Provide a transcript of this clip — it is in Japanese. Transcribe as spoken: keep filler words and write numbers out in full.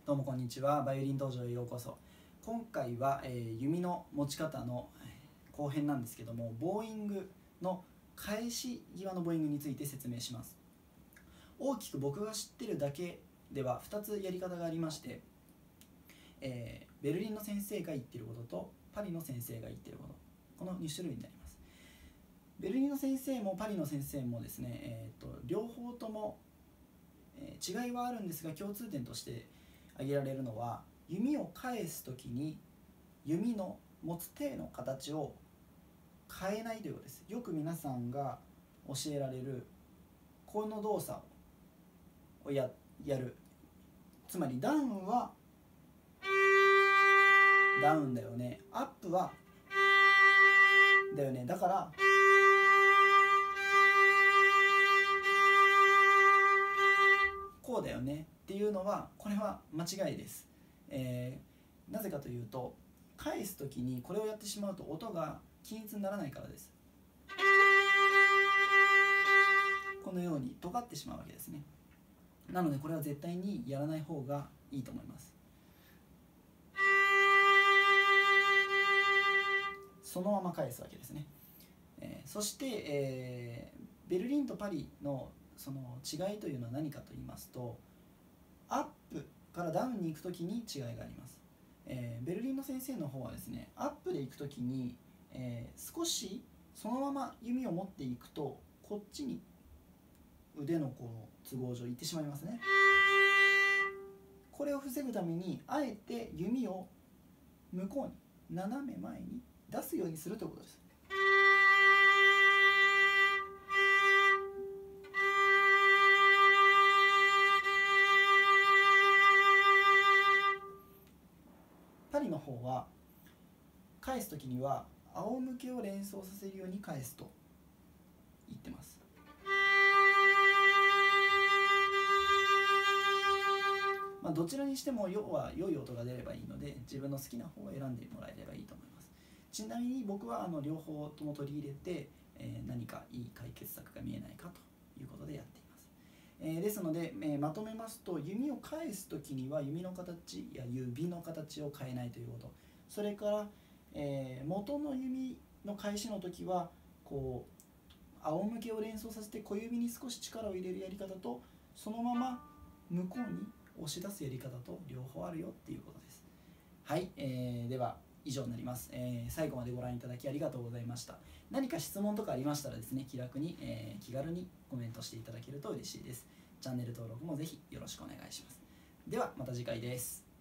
どうもこんにちは。バイオリン道場へようこそ。今回は、えー、弓の持ち方の後編なんですけども、ボーイングの返し際のボーイングについて説明します。大きく僕が知ってるだけではふたつやり方がありまして、えー、ベルリンの先生が言ってることとパリの先生が言ってること、このに種類になります。ベルリンの先生もパリの先生もですね、えー、と両方とも、えー、違いはあるんですが、共通点として挙げられるのは、弓を返すときに弓の持つ手の形を変えないということです。よく皆さんが教えられるこの動作を や, やるつまりダウンはダウンだよね、アップはだよね、だからこうだよねっていうのは、これは間違いです。えー、なぜかというと、返す時にこれをやってしまうと音が均一にならないからです。このように尖ってしまうわけですね。なのでこれは絶対にやらない方がいいと思います。そのまま返すわけですね。えー、そして、えー、ベルリンとパリのその違いというのは何かと言いますと、アップからダウンに行くときに違いがあります。えー、ベルリンの先生の方はですね、アップで行くときに、えー、少しそのまま弓を持っていくと、こっちに腕のこの都合上行ってしまいますね。これを防ぐために、あえて弓を向こうに斜め前に出すようにするということです。パリの方は返すときには仰向けを連想させるように返すと言ってます。まあ、どちらにしても要は良い音が出ればいいので、自分の好きな方を選んでもらえればいいと思います。ちなみに僕はあの両方とも取り入れて、えー、何かいい解決策が見えないかということでやっています。えー、ですので、えー、まとめますと、弓を返すときには弓の形や指の形を変えないということ、それから、えー、元の弓の返しのときはこう仰向けを連想させて小指に少し力を入れるやり方と、そのまま向こうに押し出すやり方と両方あるよっていうことです。はい、えー、では以上になります。えー、最後までご覧いただきありがとうございました。何か質問とかありましたらですね、気楽に、えー、気軽にコメントしていただけると嬉しいです。チャンネル登録もぜひよろしくお願いします。ではまた次回です。